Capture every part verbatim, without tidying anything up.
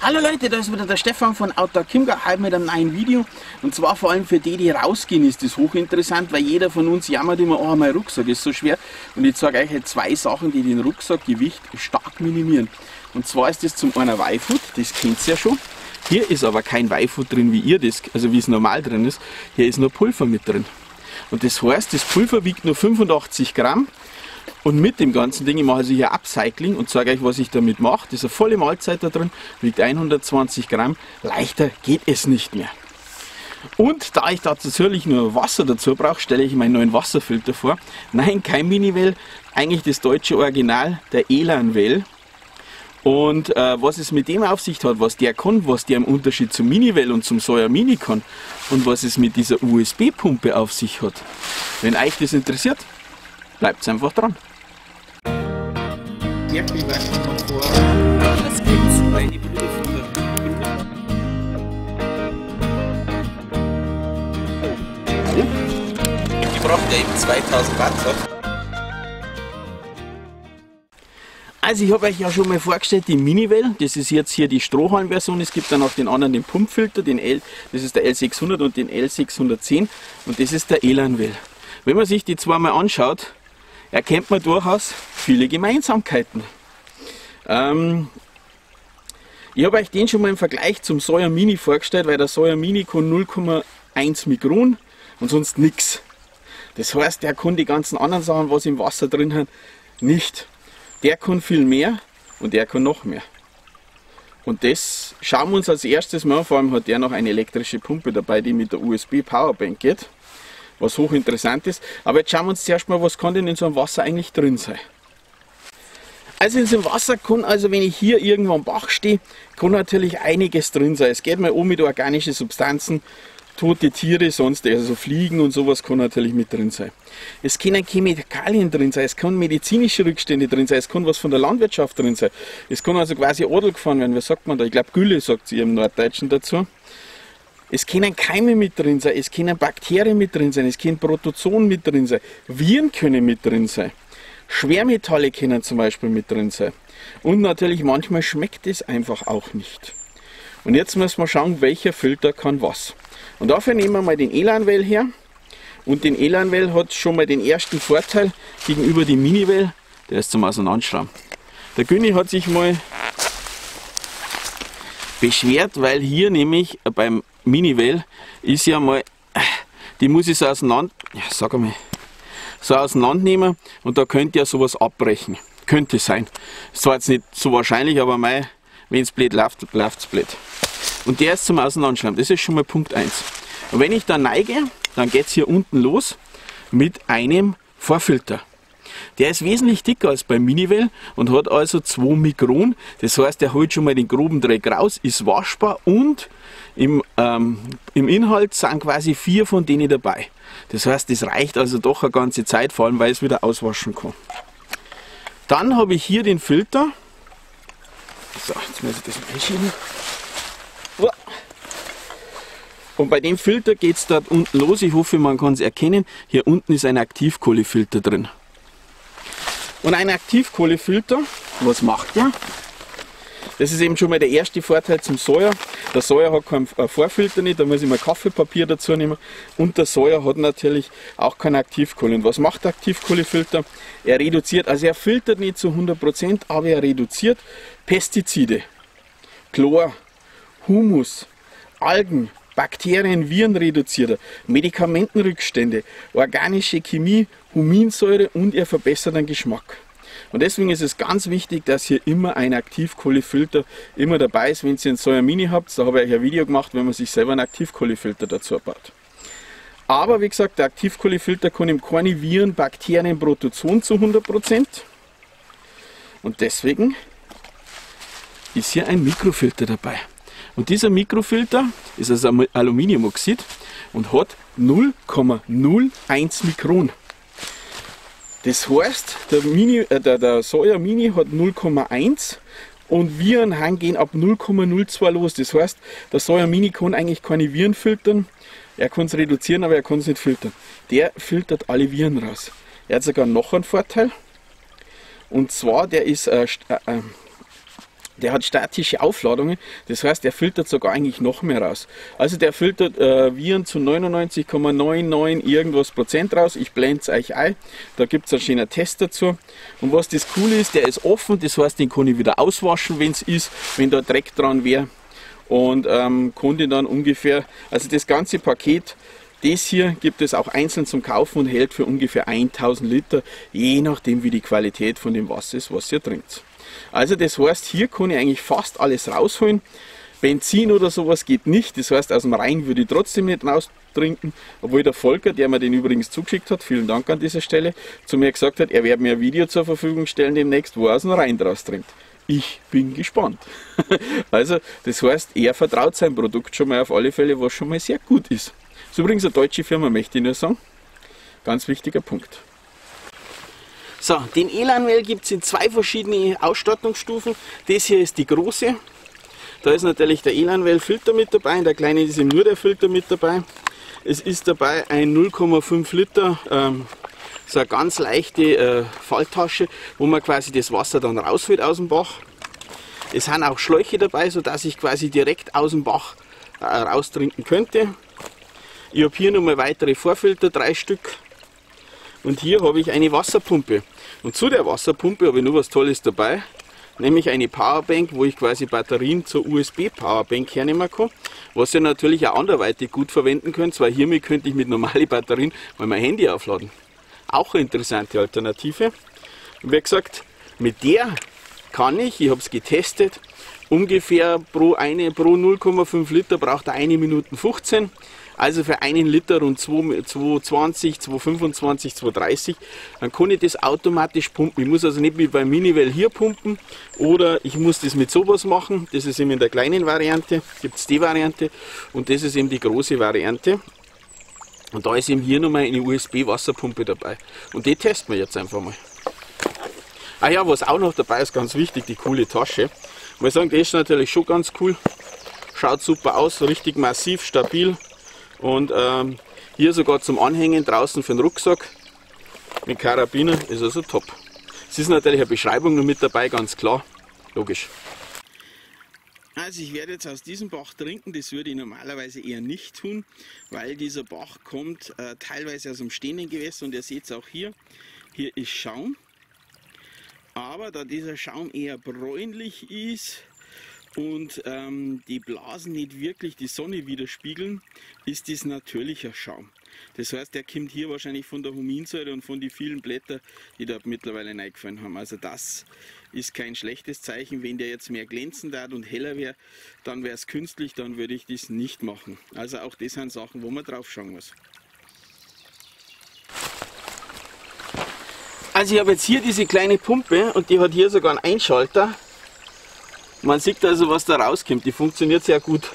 Hallo Leute, da ist wieder der Stefan von Outdoor Chiemgau, heute mit einem neuen Video. Und zwar vor allem für die, die rausgehen, ist das hochinteressant, weil jeder von uns jammert immer, oh, mein Rucksack ist so schwer. Und ich zeige euch jetzt zwei Sachen, die den Rucksackgewicht stark minimieren. Und zwar ist das zum einen Y-Food, das kennt ihr ja schon. Hier ist aber kein Y-Food drin, wie ihr das, also wie es normal drin ist. Hier ist nur Pulver mit drin. Und das heißt, das Pulver wiegt nur fünfundachtzig Gramm. Und mit dem ganzen Ding, ich mache also hier Upcycling und zeige euch, was ich damit mache. Das ist eine volle Mahlzeit da drin, wiegt hundertzwanzig Gramm. Leichter geht es nicht mehr. Und da ich da natürlich nur Wasser dazu brauche, stelle ich meinen neuen Wasserfilter vor. Nein, kein Mini-Well, eigentlich das deutsche Original, der Elan-Well. Und äh, was es mit dem auf sich hat, was der kann, was der im Unterschied zum Mini-Well und zum Sawyer Mini kann und was es mit dieser U S B-Pumpe auf sich hat. Wenn euch das interessiert, bleibt einfach dran. Sehr viel Wasser noch vor. Das gibt's bei den Blutfutter. Die braucht ja eben zweitausend Watt. Also ich habe euch ja schon mal vorgestellt, die Mini-Well, das ist jetzt hier die Strohhalm-Version, es gibt dann auch den anderen, den Pumpfilter, den L, das ist der L sechshundert und den L sechshundertzehn und das ist der Elan-Well. Wenn man sich die zwei mal anschaut, erkennt man durchaus viele Gemeinsamkeiten. Ähm, ich habe euch den schon mal im Vergleich zum Sawyer Mini vorgestellt, weil der Sawyer Mini kann null Komma eins Mikron und sonst nichts. Das heißt, der kann die ganzen anderen Sachen, was im Wasser drin hat, nicht. Der kann viel mehr und der kann noch mehr. Und das schauen wir uns als erstes mal an. Vor allem hat der noch eine elektrische Pumpe dabei, die mit der U S B Powerbank geht. Was hochinteressant ist. Aber jetzt schauen wir uns zuerst mal, was kann denn in so einem Wasser eigentlich drin sein. Also in so einem Wasser kann, also wenn ich hier irgendwo am Bach stehe, kann natürlich einiges drin sein. Es geht mal um mit organischen Substanzen, tote Tiere, sonst also Fliegen und sowas kann natürlich mit drin sein. Es können Chemikalien drin sein, es können medizinische Rückstände drin sein, es kann was von der Landwirtschaft drin sein. Es kann also quasi Adel gefahren werden, was sagt man da? Ich glaube Gülle sagt sie im Norddeutschen dazu. Es können Keime mit drin sein, es können Bakterien mit drin sein, es können Protozoen mit drin sein, Viren können mit drin sein, Schwermetalle können zum Beispiel mit drin sein. Und natürlich manchmal schmeckt es einfach auch nicht. Und jetzt müssen wir schauen, welcher Filter kann was. Und dafür nehmen wir mal den Elan-Well her. Und den Elan-Well hat schon mal den ersten Vorteil gegenüber dem Mini-Well, der ist zum Auseinanderschrauben. Der Günni hat sich mal beschwert, weil hier nämlich beim Mini-Well ist ja mal, die muss ich so auseinander, ja, sag mal, so auseinandernehmen und da könnte ja sowas abbrechen. Könnte sein. Ist zwar jetzt nicht so wahrscheinlich, aber wenn es blöd läuft, läuft es blöd. Und der ist zum Auseinanderschrauben. Das ist schon mal Punkt eins. Und wenn ich da neige, dann geht es hier unten los mit einem Vorfilter. Der ist wesentlich dicker als beim Mini-Well und hat also zwei Mikron. Das heißt, der holt schon mal den groben Dreck raus, ist waschbar und im, ähm, im Inhalt sind quasi vier von denen dabei. Das heißt, das reicht also doch eine ganze Zeit, vor allem weil es wieder auswaschen kann. Dann habe ich hier den Filter. So, jetzt muss ich das mal einschieben. Und bei dem Filter geht es dort unten los. Ich hoffe, man kann es erkennen. Hier unten ist ein Aktivkohlefilter drin. Und ein Aktivkohlefilter, was macht der? Das ist eben schon mal der erste Vorteil zum Sawyer. Der Sawyer hat keinen Vorfilter nicht, da muss ich mal Kaffeepapier dazu nehmen. Und der Sawyer hat natürlich auch keinen Aktivkohle. Und was macht der Aktivkohlefilter? Er reduziert, also er filtert nicht zu hundert Prozent, aber er reduziert Pestizide, Chlor, Humus, Algen, Bakterien, Viren reduziert er, Medikamentenrückstände, organische Chemie, Huminsäure und er verbessert den Geschmack. Und deswegen ist es ganz wichtig, dass hier immer ein Aktivkohlefilter immer dabei ist. Wenn ihr einen Sawyer Mini habt, da habe ich euch ein Video gemacht, wenn man sich selber einen Aktivkohlefilter dazu baut. Aber wie gesagt, der Aktivkohlefilter kann ihm keine Viren, Bakterien, Protozoen zu hundert Prozent. Und deswegen ist hier ein Mikrofilter dabei. Und dieser Mikrofilter ist also Aluminiumoxid und hat null Komma null eins Mikron. Das heißt, der, Mini, äh, der, der Sawyer Mini hat null Komma eins und Virenhang gehen ab null Komma null zwei los. Das heißt, der Sawyer Mini kann eigentlich keine Viren filtern. Er kann es reduzieren, aber er kann es nicht filtern. Der filtert alle Viren raus. Er hat sogar noch einen Vorteil. Und zwar, der ist äh, äh, Der hat statische Aufladungen, das heißt, der filtert sogar eigentlich noch mehr raus. Also der filtert äh, Viren zu neunundneunzig Komma neunundneunzig irgendwas Prozent raus. Ich blende es euch ein, da gibt es einen schönen Test dazu. Und was das Coole ist, der ist offen, das heißt, den kann ich wieder auswaschen, wenn es ist, wenn da Dreck dran wäre. Und ähm, kann den dann ungefähr, also das ganze Paket, das hier gibt es auch einzeln zum Kaufen und hält für ungefähr tausend Liter, je nachdem wie die Qualität von dem Wasser ist, was ihr trinkt. Also das heißt, hier kann ich eigentlich fast alles rausholen. Benzin oder sowas geht nicht, das heißt, aus dem Rhein würde ich trotzdem nicht raus trinken, obwohl der Volker, der mir den übrigens zugeschickt hat, vielen Dank an dieser Stelle, zu mir gesagt hat, er werde mir ein Video zur Verfügung stellen demnächst, wo er aus dem Rhein draus trinkt. Ich bin gespannt. Also das heißt, er vertraut sein Produkt schon mal auf alle Fälle, was schon mal sehr gut ist. Das ist übrigens eine deutsche Firma, möchte ich nur sagen. Ganz wichtiger Punkt. So, den Elanwell gibt es in zwei verschiedene Ausstattungsstufen. Das hier ist die große. Da ist natürlich der Elanwell Filter mit dabei, in der kleinen ist eben nur der Filter mit dabei. Es ist dabei ein null Komma fünf Liter, ähm, so eine ganz leichte äh, Falltasche, wo man quasi das Wasser dann rausholt aus dem Bach. Es sind auch Schläuche dabei, sodass ich quasi direkt aus dem Bach äh, raustrinken könnte. Ich habe hier nochmal weitere Vorfilter, drei Stück. Und hier habe ich eine Wasserpumpe. Und zu der Wasserpumpe habe ich noch was Tolles dabei, nämlich eine Powerbank, wo ich quasi Batterien zur U S B-Powerbank hernehmen kann, was ihr natürlich auch anderweitig gut verwenden könnt, weil hiermit könnte ich mit normalen Batterien mal mein Handy aufladen. Auch eine interessante Alternative. Und wie gesagt, mit der kann ich, ich habe es getestet, ungefähr pro, eine, pro null Komma fünf Liter braucht er eine Minute fünfzehn. Also für einen Liter rund zwei zwanzig, zwei fünfundzwanzig, zwei dreißig. Dann kann ich das automatisch pumpen. Ich muss also nicht wie beim Miniwell hier pumpen oder ich muss das mit sowas machen. Das ist eben in der kleinen Variante, gibt es die Variante und das ist eben die große Variante. Und da ist eben hier nochmal eine U S B-Wasserpumpe dabei. Und die testen wir jetzt einfach mal. Ah ja, was auch noch dabei ist, ganz wichtig, die coole Tasche. Ich muss sagen, die ist natürlich schon ganz cool. Schaut super aus, richtig massiv, stabil. Und ähm, hier sogar zum Anhängen draußen für den Rucksack mit Karabiner ist also top. Es ist natürlich eine Beschreibung noch mit dabei, ganz klar, logisch. Also ich werde jetzt aus diesem Bach trinken, das würde ich normalerweise eher nicht tun, weil dieser Bach kommt äh, teilweise aus dem stehenden Gewässer und ihr seht es auch hier, hier ist Schaum. Aber da dieser Schaum eher bräunlich ist, und ähm, die Blasen nicht wirklich die Sonne widerspiegeln, ist das natürlicher Schaum. Das heißt, der kommt hier wahrscheinlich von der Huminsäure und von den vielen Blättern, die dort mittlerweile reingefallen haben. Also das ist kein schlechtes Zeichen. Wenn der jetzt mehr glänzen darf und heller wäre, dann wäre es künstlich, dann würde ich das nicht machen. Also auch das sind Sachen, wo man drauf schauen muss. Also ich habe jetzt hier diese kleine Pumpe und die hat hier sogar einen Einschalter. Man sieht also, was da rauskommt. Die funktioniert sehr gut.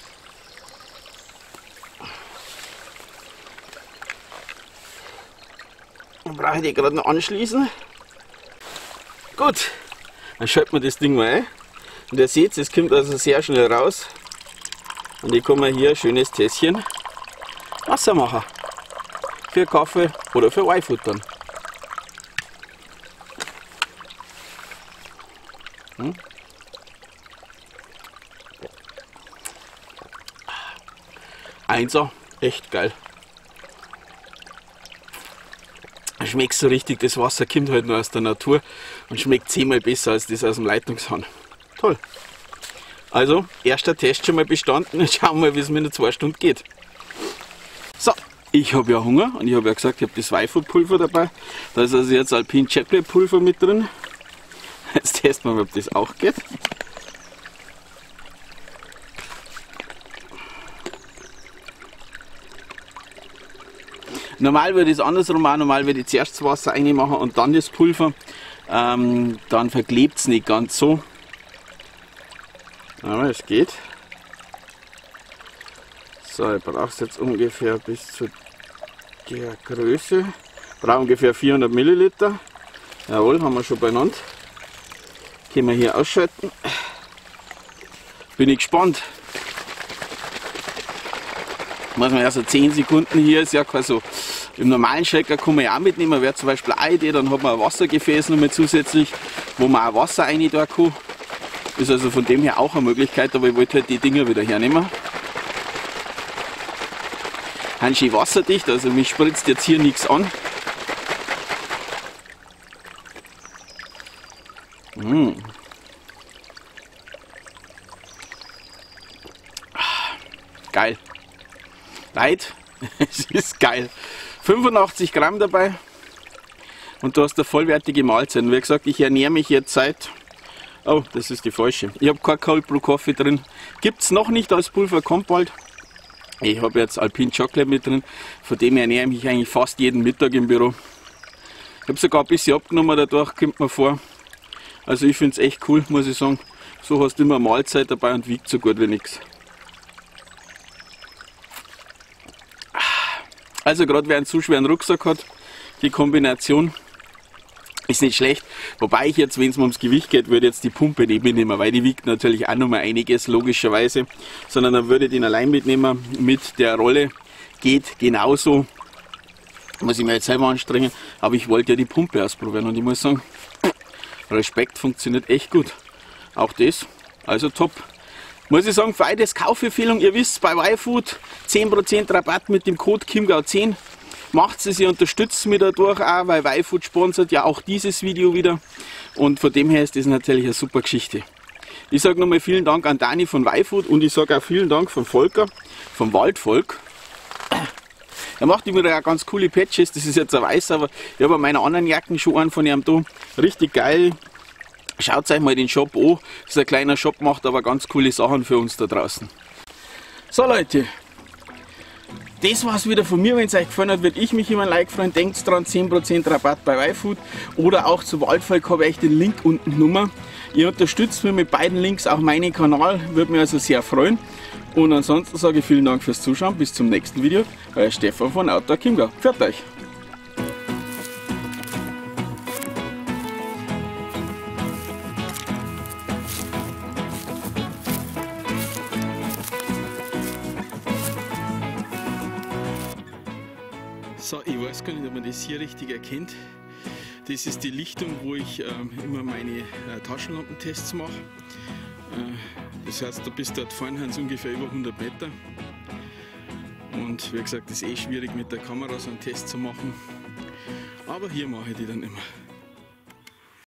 Dann brauche ich die gerade noch anschließen. Gut, dann schalten wir das Ding mal ein. Und ihr seht, es kommt also sehr schnell raus. Und ich kann mir hier ein schönes Tässchen Wasser machen. Für Kaffee oder für Weifuttern. Hm? Einser, echt geil. Schmeckt so richtig, das Wasser kommt halt nur aus der Natur und schmeckt zehnmal besser als das aus dem Leitungshahn. Toll. Also, erster Test schon mal bestanden. Jetzt schauen wir mal, wie es mir in zwei Stunden geht. So, ich habe ja Hunger und ich habe ja gesagt, ich habe das Weifuttpulver dabei. Da ist also jetzt Alpine Chocolate Pulver mit drin. Jetzt testen wir mal, ob das auch geht. Normal würde ich es andersrum machen, normal würde ich zuerst das Wasser reinmachen und dann das Pulver. Ähm, dann verklebt es nicht ganz so. Aber es geht. So, ich brauche es jetzt ungefähr bis zu der Größe. Ich brauche ungefähr vierhundert Milliliter. Jawohl, haben wir schon beieinander. Können wir hier ausschalten. Bin ich gespannt. Muss man ja so zehn Sekunden, hier ist ja kein so. Im normalen Schrecker kann man ja auch mitnehmen, wäre zum Beispiel eine Idee, dann hat man ein Wassergefäß noch mal zusätzlich, wo man auch Wasser rein da kann. Ist also von dem her auch eine Möglichkeit, aber ich wollte halt die Dinger wieder hernehmen. Haben schön wasserdicht, also mich spritzt jetzt hier nichts an. Mmh. Geil. Leid, es ist geil. fünfundachtzig Gramm dabei und du hast eine vollwertige Mahlzeit. Und wie gesagt, ich ernähre mich jetzt seit... Oh, das ist die falsche. Ich habe kein Cold Brew Coffee drin. Gibt es noch nicht als Pulver, kommt bald. Ich habe jetzt Alpine Chocolate mit drin. Von dem ernähre ich mich eigentlich fast jeden Mittag im Büro. Ich habe sogar ein bisschen abgenommen dadurch, kommt mir vor. Also ich finde es echt cool, muss ich sagen. So hast du immer eine Mahlzeit dabei und wiegt so gut wie nichts. Also gerade wer einen zu schweren Rucksack hat, die Kombination ist nicht schlecht. Wobei ich jetzt, wenn es mal ums Gewicht geht, würde jetzt die Pumpe nicht mitnehmen, weil die wiegt natürlich auch noch mal einiges, logischerweise. Sondern dann würde ich den allein mitnehmen mit der Rolle. Geht genauso. Muss ich mir jetzt selber anstrengen. Aber ich wollte ja die Pumpe ausprobieren und ich muss sagen, Respekt, funktioniert echt gut. Auch das, also top. Muss ich sagen, für all das Kaufempfehlung, ihr wisst, bei YFood zehn Prozent Rabatt mit dem Code Chiemgau zehn. Macht es, ihr unterstützt mich dadurch auch, weil YFood sponsert ja auch dieses Video wieder. Und von dem her ist das natürlich eine super Geschichte. Ich sage nochmal vielen Dank an Dani von YFood und ich sage auch vielen Dank von Volker, vom Waldvolk. Er macht immer ja ganz coole Patches, das ist jetzt ein weiß, aber ich habe meine anderen Jacken schon einen von ihm da. Richtig geil. Schaut euch mal den Shop an. Das ist ein kleiner Shop, macht aber ganz coole Sachen für uns da draußen. So Leute, das war's wieder von mir. Wenn es euch gefallen hat, würde ich mich immer ein Like freuen. Denkt dran, zehn Prozent Rabatt bei YFood oder auch zu Waldvolk habe ich euch den Link unten Nummer. Ihr unterstützt mir mit beiden Links auch meinen Kanal, würde mich also sehr freuen. Und ansonsten sage ich vielen Dank fürs Zuschauen. Bis zum nächsten Video. Euer Stefan von Outdoor Chiemgau. Pfiat euch! So, ich weiß gar nicht, ob man das hier richtig erkennt. Das ist die Lichtung, wo ich ähm, immer meine äh, Taschenlampentests mache. Äh, das heißt, da bis dort vorne sind es ungefähr über hundert Meter. Und wie gesagt, das ist eh schwierig mit der Kamera so einen Test zu machen. Aber hier mache ich die dann immer.